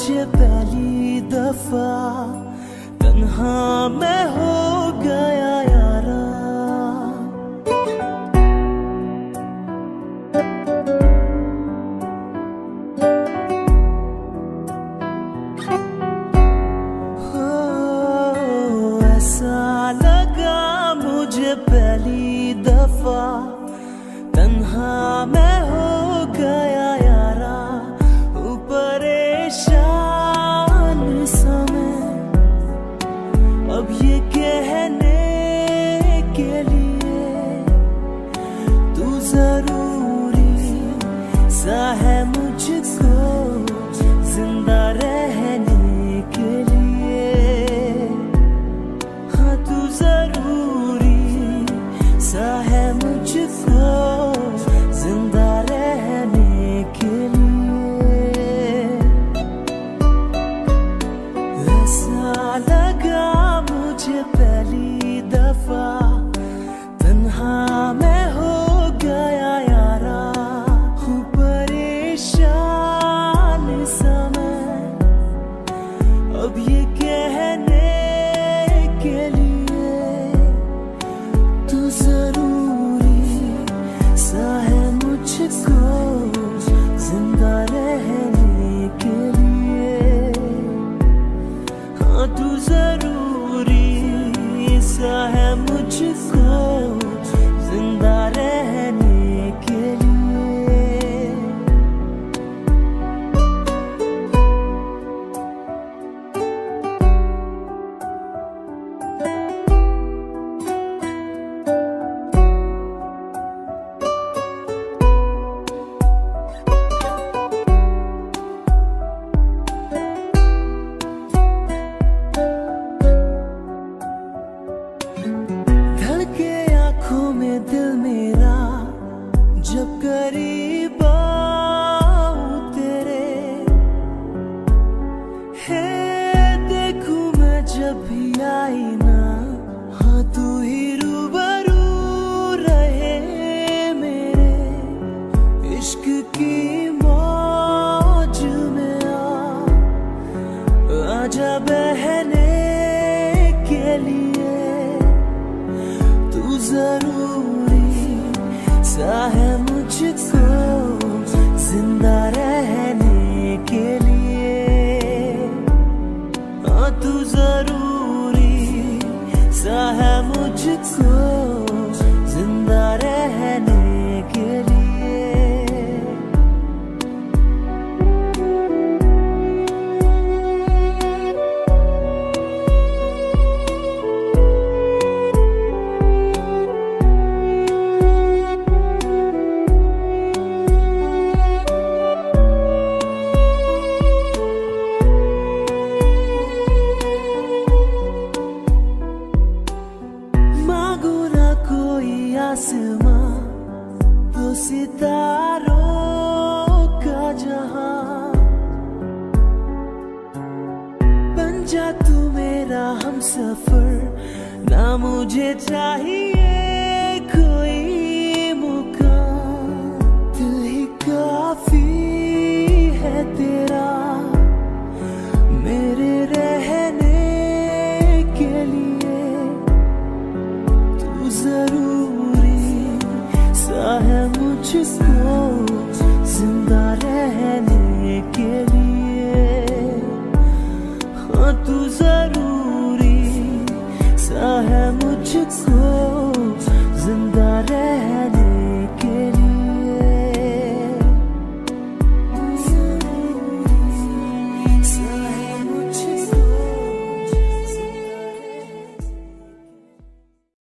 मुझे पहली दफा तन्हा मैं हो गया यारा। ऐसा लगा मुझे पहली दफा तन्हा मैं हो गया यारा। परेशान समय अब ये कहने के लिए तू जरूरी सा है मुझको जिंदा रहने के लिए। हाँ तू जरूरी सा है मुझको जिंदा रहने के लिए। ऐसा लगा मुझे पहली दफा तन्हा मैं हो गया यारा। हूँ परेशान समय अब ये कहने के लिए तू जरूरी सा है मुझको जिंदा रहने के लिए। हाँ तू जरूरी सा है मुझको जिंदा रहने के लिए। दिल मेरा जब करीब आऊं तेरे है देखूं मैं जब भी आई ना। हाँ तू ही रूबरू रहे मेरे इश्क की मौज में आजा बहने के लिए। तू जरूरी सा है मुझको जिंदा रहने के लिए। हाँ तू जरूरी सा है मुझको जिंदा रहने के लिए। आसमां तो सितारों का जहां बन जा तू मेरा हमसफर ना मुझे चाहिए